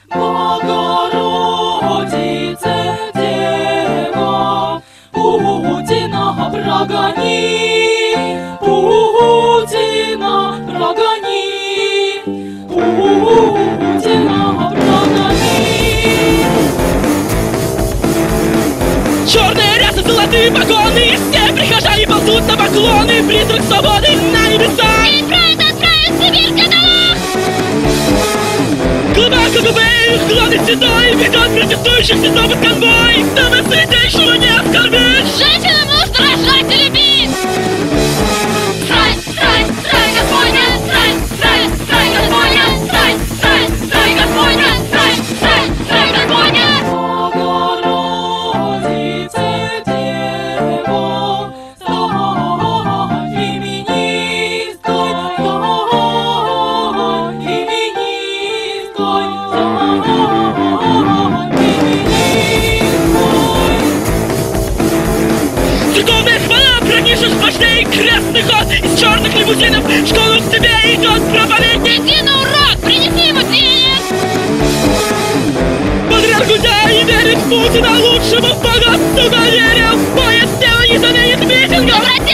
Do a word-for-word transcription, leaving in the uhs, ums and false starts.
Богородице, Дева, Путина прогони, Путина прогони, Путина прогони. Черные рясы, золотые погоны, все прихожане ползут на поклоны, призрак свободы на небеса. И отправит, отправит в Сибирь каталог! Глубоко губы, главный святой, ведет протестующих снова конвой, чтобы святейшего не оскорбить. Женщина может рожать и любить! Страсть, страсть, страсть Господня! Страсть, страсть, страсть Господня! Страсть, страсть, страсть Господня! Страсть, страсть, страсть Господня! Богородице, Дева, стань феминисткой, стань феминисткой, стань феминисткой. Церковная хвала пронижешь вождей, крестный ход из черных лимузинов, в школу к тебе идет проповедник. Иди на урок, принеси ему денег! Патриарх Гundyaev верит в Путина, лучшему в богатству доверил, поезд дело не заменит митингов. Прекратите